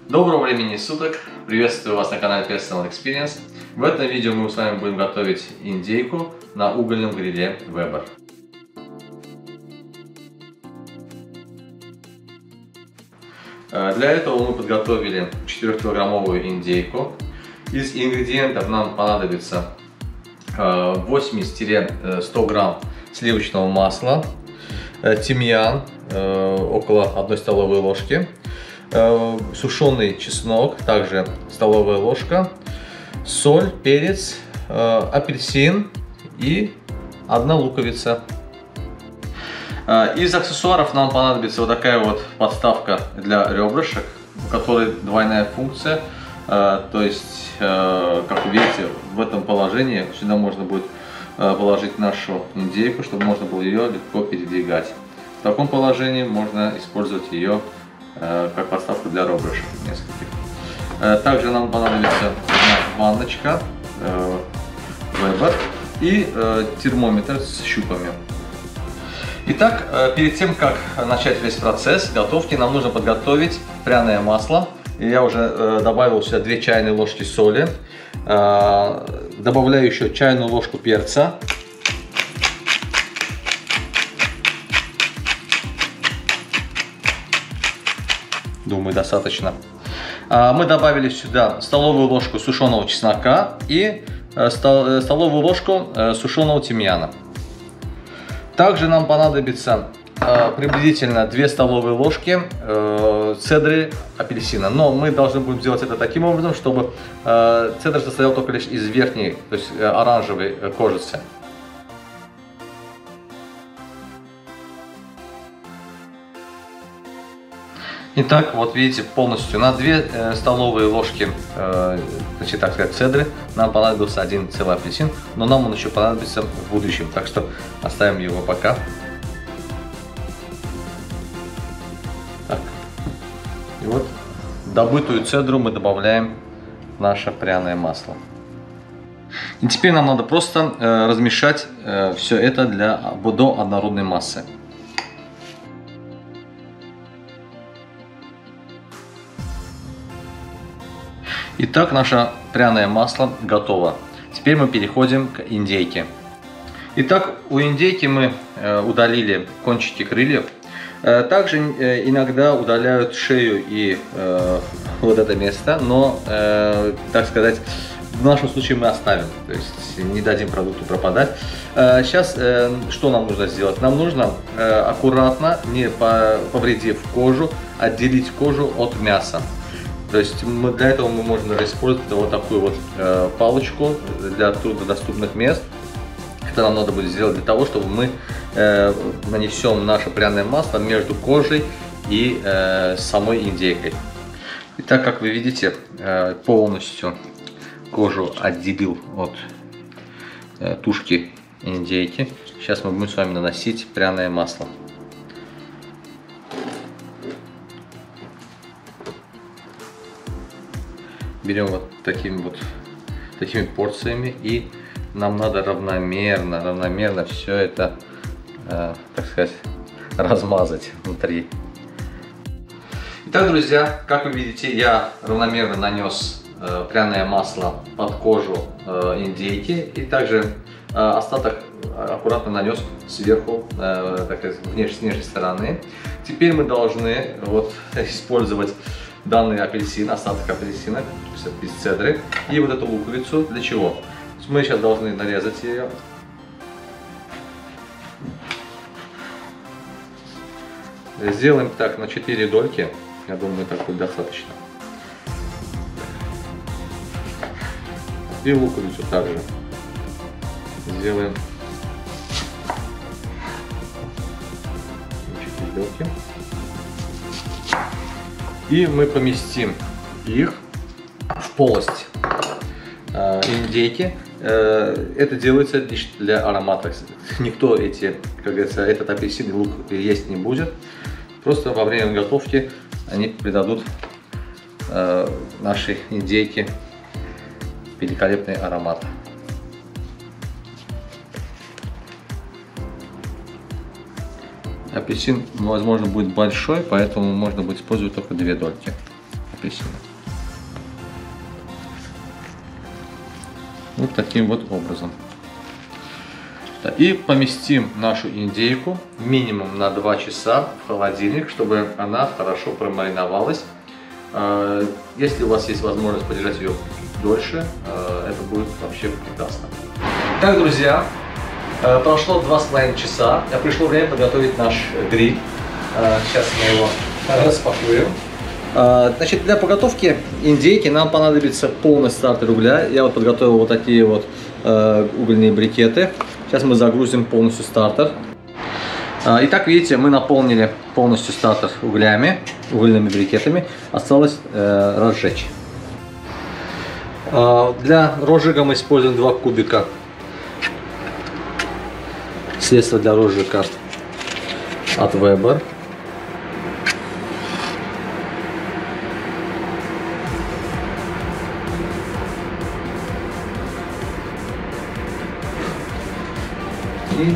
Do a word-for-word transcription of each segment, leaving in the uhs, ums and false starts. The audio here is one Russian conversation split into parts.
Доброго времени суток! Приветствую вас на канале Personal Experience. В этом видео мы с вами будем готовить индейку на угольном гриле Weber. Для этого мы подготовили четырёхкилограммовую индейку. Из ингредиентов нам понадобится восемьдесят-сто грамм сливочного масла, тимьян около одной столовой ложки, сушеный чеснок, также столовая ложка, соль, перец, апельсин и одна луковица. Из аксессуаров нам понадобится вот такая вот подставка для ребрышек, у которой двойная функция. То есть, как вы видите, в этом положении сюда можно будет положить нашу индейку, чтобы можно было ее легко передвигать. В таком положении можно использовать ее как подставку для ребрышек нескольких. Также нам понадобится ванночка Weber и термометр с щупами. Итак, перед тем, как начать весь процесс готовки, нам нужно подготовить пряное масло. Я уже добавил сюда две чайные ложки соли. Добавляю еще чайную ложку перца. Думаю, достаточно. Мы добавили сюда столовую ложку сушеного чеснока и столовую ложку сушеного тимьяна. Также нам понадобится приблизительно две столовые ложки цедры апельсина. Но мы должны будем сделать это таким образом, чтобы цедр состоял только лишь из верхней, то есть оранжевой кожицы. Итак, вот видите, полностью на две э, столовые ложки, э, значит, так сказать, цедры нам понадобился один целый апельсин, но нам он еще понадобится в будущем, так что оставим его пока. Так. И вот добытую цедру мы добавляем в наше пряное масло. И теперь нам надо просто э, размешать э, все это для, до однородной массы. Итак, наше пряное масло готово. Теперь мы переходим к индейке. Итак, у индейки мы удалили кончики крыльев. Также иногда удаляют шею и вот это место, но, так сказать, в нашем случае мы оставим, то есть не дадим продукту пропадать. Сейчас что нам нужно сделать? Нам нужно аккуратно, не повредив кожу, отделить кожу от мяса. То есть мы, для этого мы можем использовать вот такую вот э, палочку для труднодоступных мест. Это нам надо будет сделать для того, чтобы мы э, нанесем наше пряное масло между кожей и э, самой индейкой. И так как вы видите, э, полностью кожу отделил от э, тушки индейки. Сейчас мы будем с вами наносить пряное масло. Берем вот такими вот такими порциями, и нам надо равномерно, равномерно все это, э, так сказать, размазать внутри. Итак, друзья, как вы видите, я равномерно нанес э, пряное масло под кожу э, индейки, и также э, остаток аккуратно нанес сверху, э, так сказать, внешней, с внешней стороны. Теперь мы должны вот использовать данный апельсин, остаток апельсина без цедры, и вот эту луковицу. Для чего? Мы сейчас должны нарезать ее. Сделаем так на четыре дольки. Я думаю, так будет достаточно. И луковицу также сделаем четыре дольки. И мы поместим их в полость э, индейки. Э, это делается лишь для аромата. Никто эти, как говорится, этот апельсин и лук есть не будет. Просто во время готовки они придадут э, нашей индейке великолепный аромат. Апельсин, возможно, будет большой, поэтому можно будет использовать только две дольки. апельсина. Вот таким вот образом. И поместим нашу индейку минимум на два часа в холодильник, чтобы она хорошо промариновалась. Если у вас есть возможность подержать ее дольше, это будет вообще прекрасно. Так, друзья, прошло два с половиной часа. Пришло время подготовить наш гриль. Сейчас мы его распакуем. Значит, для подготовки индейки нам понадобится полный стартер угля. Я вот подготовил вот такие вот угольные брикеты. Сейчас мы загрузим полностью стартер. Итак, видите, мы наполнили полностью стартер углями, угольными брикетами. Осталось э, разжечь. Для розжига мы используем два кубика средства для розжига от Weber. И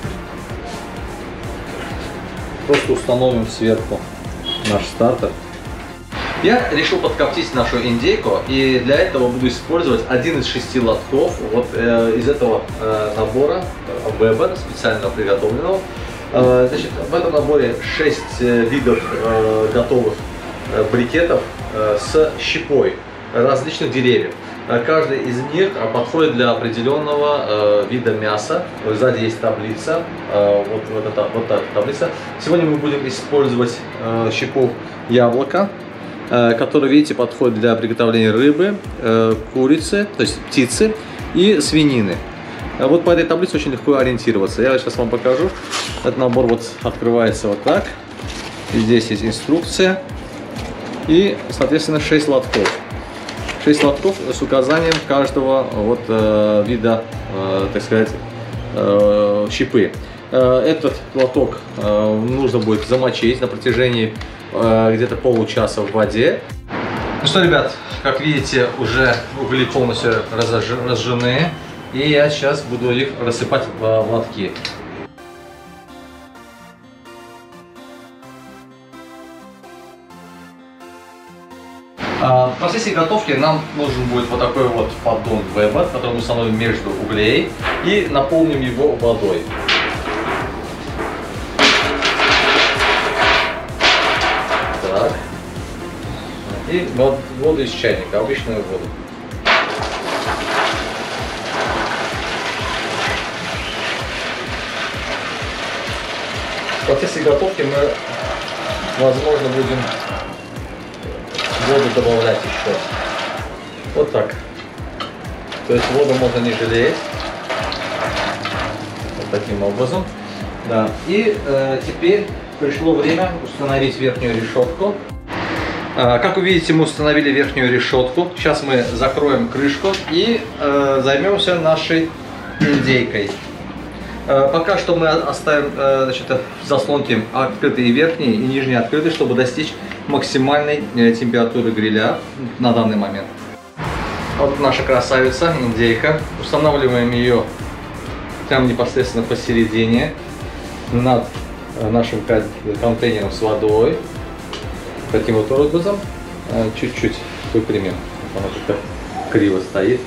просто установим сверху наш стартер. Я решил подкоптить нашу индейку, и для этого буду использовать один из шести лотков вот э, из этого э, набора Weber, специально приготовленного. Э, значит, в этом наборе шесть э, видов э, готовых э, брикетов э, с щепой различных деревьев. Каждый из них подходит для определенного э, вида мяса. Сзади есть таблица, э, вот, вот, эта, вот эта таблица. Сегодня мы будем использовать э, щепу яблока, э, который, видите, подходит для приготовления рыбы, э, курицы, то есть птицы и свинины. Вот по этой таблице очень легко ориентироваться. Я сейчас вам покажу. Этот набор вот открывается вот так. И здесь есть инструкция и, соответственно, шесть лотков. шесть лотков с указанием каждого вот, э, вида, э, так сказать, э, щепы. Э, этот лоток э, нужно будет замочить на протяжении э, где-то получаса в воде. Ну что, ребят, как видите, уже угли полностью разжжены, и я сейчас буду их рассыпать в лотки. В процессе готовки нам нужен будет вот такой вот поддон Weber, который мы установим между углей и наполним его водой. Так. И воду из чайника, обычную воду. В процессе готовки мы, возможно, будем воду добавлять еще. Вот так. То есть воду можно не жалеть. Вот таким образом. Да. И э, теперь пришло время установить верхнюю решетку. Э, как вы видите, мы установили верхнюю решетку. Сейчас мы закроем крышку и э, займемся нашей индейкой. Э, пока что мы оставим э, значит, заслонки открытые верхние и нижние открытые, чтобы достичь максимальной температуры гриля на данный момент. Вот наша красавица, индейка. Устанавливаем ее прямо непосредственно посередине над нашим контейнером с водой. Таким вот образом чуть-чуть выпрямим. Она как-то криво стоит.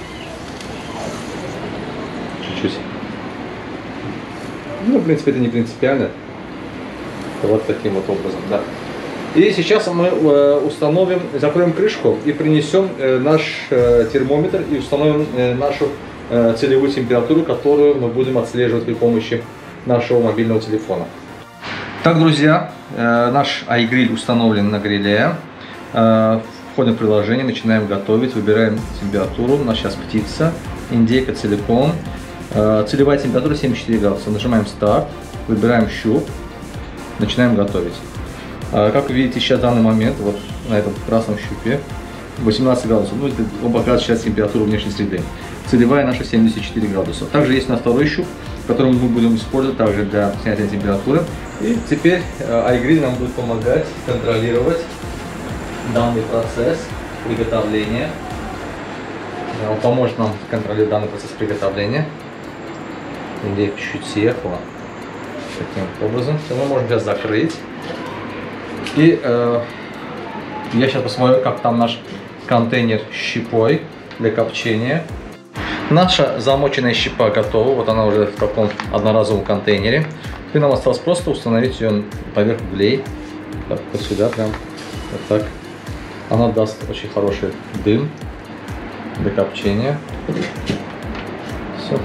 Чуть-чуть. Ну, в принципе, это не принципиально. Вот таким вот образом, да. И сейчас мы установим, закроем крышку и принесем наш термометр и установим нашу целевую температуру, которую мы будем отслеживать при помощи нашего мобильного телефона. Так, друзья, наш iGrill установлен на гриле. Входим в приложение, начинаем готовить, выбираем температуру. У нас сейчас птица, индейка целиком. Целевая температура семьдесят четыре градуса. Нажимаем старт, выбираем щуп, начинаем готовить. Как вы видите, сейчас в данный момент, вот на этом красном щупе, восемнадцать градусов. Ну, это он показывает сейчас температуру внешней среды. Целевая наша семьдесят четыре градуса. Также есть у нас второй щуп, который мы будем использовать также для снятия температуры. И теперь iGrill нам будет помогать контролировать данный процесс приготовления. Он поможет нам контролировать данный процесс приготовления. Индейка чуть-чуть съехала. Таким образом. Мы можем сейчас закрыть. И э, Я сейчас посмотрю, как там наш контейнер с щепой для копчения. Наша замоченная щепа готова. Вот она уже в таком одноразовом контейнере. И нам осталось просто установить ее поверх углей. Так, вот сюда прям. Вот так. Она даст очень хороший дым для копчения. Все.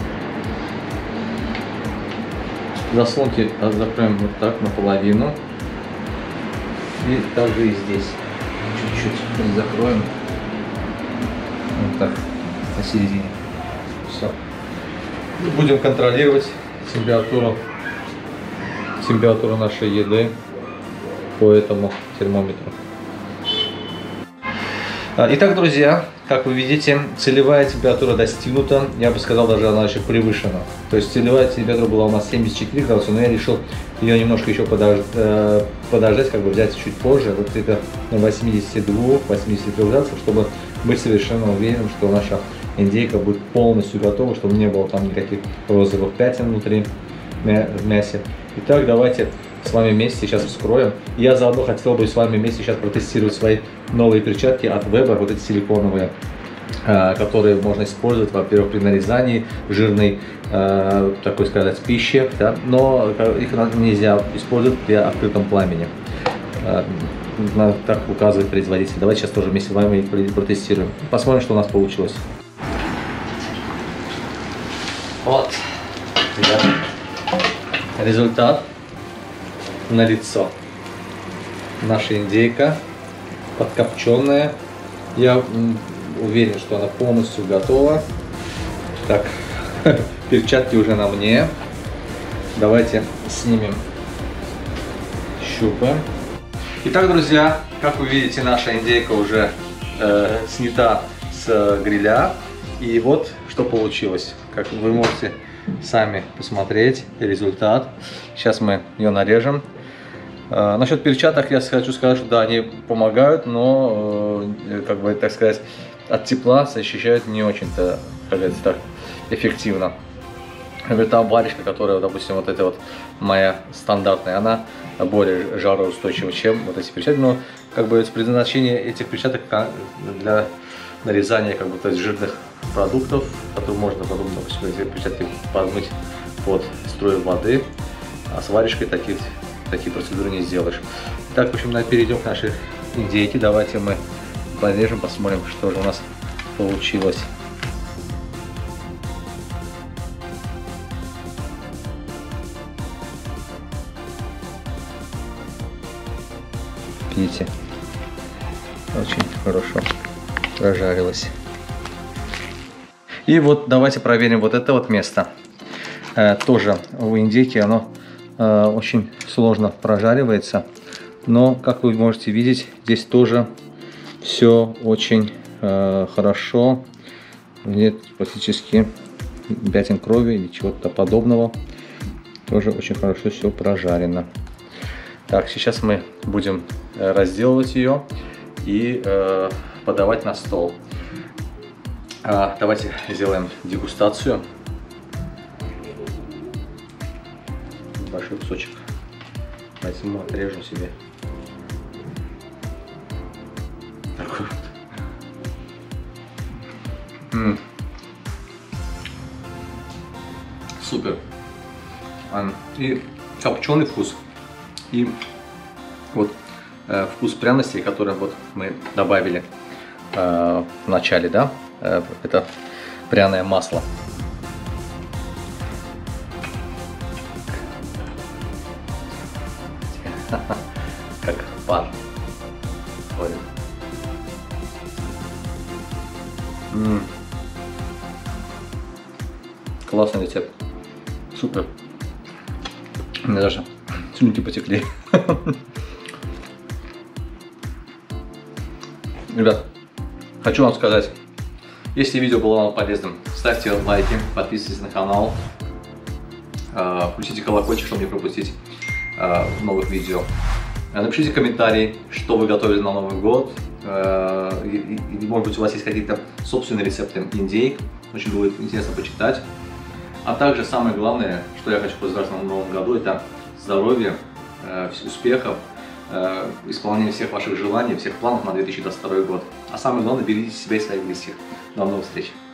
Заслонки закроем вот так наполовину. И также и здесь. Чуть-чуть закроем. Вот так. Посередине. Все. Будем контролировать температуру, температуру нашей еды по этому термометру. Итак, друзья, как вы видите, целевая температура достигнута. Я бы сказал, даже она еще превышена. То есть целевая температура была у нас семьдесят четыре градуса, но я решил ее немножко еще подождать, подождать, как бы взять чуть позже, вот это на восьмидесяти двух — восьмидесяти трёх градусах, чтобы быть совершенно уверенным, что наша индейка будет полностью готова, чтобы не было там никаких розовых пятен внутри в мясе. Итак, давайте с вами вместе сейчас вскроем. Я заодно хотел бы с вами вместе сейчас протестировать свои новые перчатки от Weber, вот эти силиконовые, которые можно использовать, во-первых, при нарезании жирной, такой сказать, пищи, да? Но их нельзя использовать при открытом пламени. Так указывает производитель. Давайте сейчас тоже вместе с вами протестируем. Посмотрим, что у нас получилось. Вот, ребята, результат налицо. Наша индейка подкопченная. Я уверен, что она полностью готова. Так, перчатки уже на мне. Давайте снимем щупы. Итак, друзья, как вы видите, наша индейка уже э, снята с гриля. И вот что получилось. Как вы можете сами посмотреть результат. Сейчас мы ее нарежем. Э, насчет перчаток я хочу сказать, что да, они помогают, но, э, как бы, так сказать, от тепла защищают не очень-то, как говорится, так эффективно. Та варежка, которая, допустим, вот эта вот моя стандартная, она более жароустойчива, чем вот эти перчатки. Но как бы предназначение этих перчаток для нарезания, как бы, то есть жирных продуктов, которые можно потом, допустим, эти перчатки подмыть под струей воды, а с варежкой такие, такие процедуры не сделаешь. Так, в общем, перейдем к нашей индейке. Давайте мы порежем, посмотрим, что же у нас получилось. Видите, очень хорошо прожарилось. И вот давайте проверим вот это вот место. Э, тоже у индейки оно э, очень сложно прожаривается, но, как вы можете видеть, здесь тоже все очень э, хорошо. Нет практически пятен крови или чего-то подобного. Тоже очень хорошо все прожарено. Так, сейчас мы будем разделывать ее и э, подавать на стол. А, давайте сделаем дегустацию. Большой кусочек возьму, отрежу себе. Такой вот. М-м. Супер. И копченый вкус. И вот э, вкус пряностей, которые вот мы добавили э, в начале, да, э, это пряное масло. Как пар. М-м. Классный рецепт. Супер. У меня даже слюнки потекли. Ребят, хочу вам сказать, если видео было вам полезным, ставьте лайки, подписывайтесь на канал, включите колокольчик, чтобы не пропустить новых видео. Напишите комментарии, что вы готовили на Новый год. И, и, может быть, у вас есть какие-то собственные рецепты индейк. Очень будет интересно почитать. А также самое главное, что я хочу пожелать в новом году, это здоровья, успехов, э, исполнения всех ваших желаний, всех планов на две тысячи двадцать второй год. А самое главное, берегите себя и своих близких. До новых встреч!